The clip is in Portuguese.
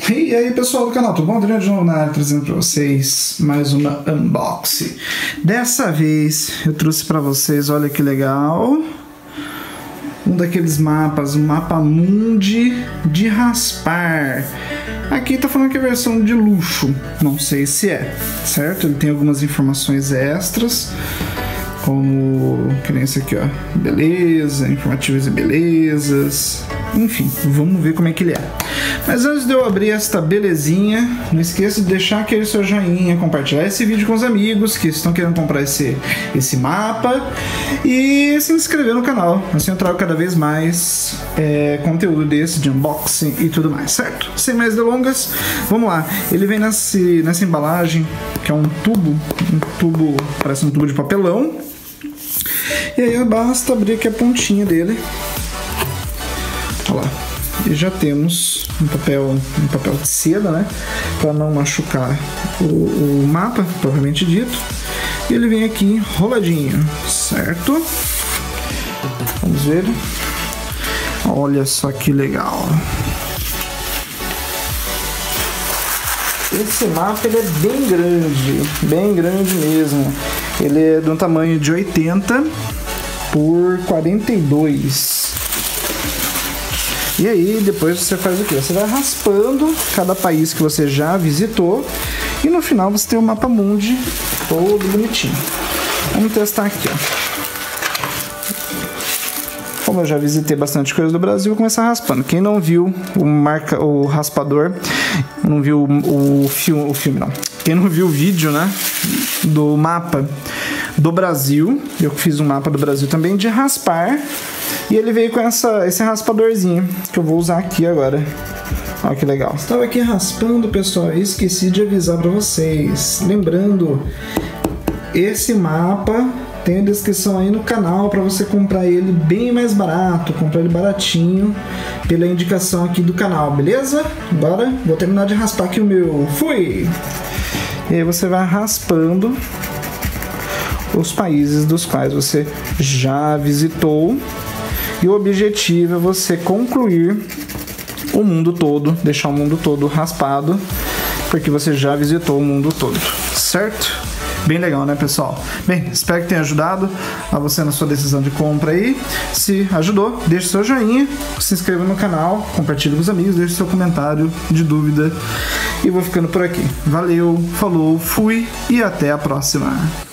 E aí pessoal do canal, tudo bom? Adriano de novo na área, trazendo para vocês mais uma unboxing. Dessa vez eu trouxe para vocês, olha que legal, um daqueles mapas, um mapa mundi de raspar. Aqui tá falando que é versão de luxo, não sei se é, certo? Ele tem algumas informações extras, como que nem esse aqui, ó, beleza, informativas e belezas, enfim, vamos ver como é que ele é. Mas antes de eu abrir esta belezinha, não esqueça de deixar aquele seu joinha, compartilhar esse vídeo com os amigos que estão querendo comprar esse mapa e se inscrever no canal, assim eu trago cada vez mais conteúdo desse, de unboxing e tudo mais, certo? Sem mais delongas, vamos lá. Ele vem nessa embalagem, que é um tubo, parece um tubo de papelão. E aí basta abrir aqui a pontinha dele. Olha lá. E já temos um papel de seda, né? Para não machucar o mapa, propriamente dito. E ele vem aqui enroladinho, certo? Vamos ver. Olha só que legal. Esse mapa ele é bem grande mesmo. Ele é de um tamanho de 80 por 42. E aí depois você faz o que? Você vai raspando cada país que você já visitou e no final você tem o mapa mundi todo bonitinho. Vamos testar aqui, ó. Como eu já visitei bastante coisa do Brasil, vou começar raspando. Quem não viu o raspador, não viu o filme não. Quem não viu o vídeo, né, do mapa do Brasil, eu fiz um mapa do Brasil também de raspar. E ele veio com esse raspadorzinho que eu vou usar aqui agora. Olha que legal. Estava aqui raspando, pessoal, e esqueci de avisar para vocês. Lembrando, esse mapa tem a descrição aí no canal para você comprar ele bem mais barato, comprar ele baratinho pela indicação aqui do canal, beleza? Agora vou terminar de raspar aqui o meu. Fui! E aí você vai raspando os países dos quais você já visitou. E o objetivo é você concluir o mundo todo, deixar o mundo todo raspado, porque você já visitou o mundo todo, certo? Bem legal, né, pessoal? Bem, espero que tenha ajudado a você na sua decisão de compra aí. Se ajudou, deixe seu joinha, se inscreva no canal, compartilhe com os amigos, deixe seu comentário de dúvida. E vou ficando por aqui. Valeu, falou, fui e até a próxima!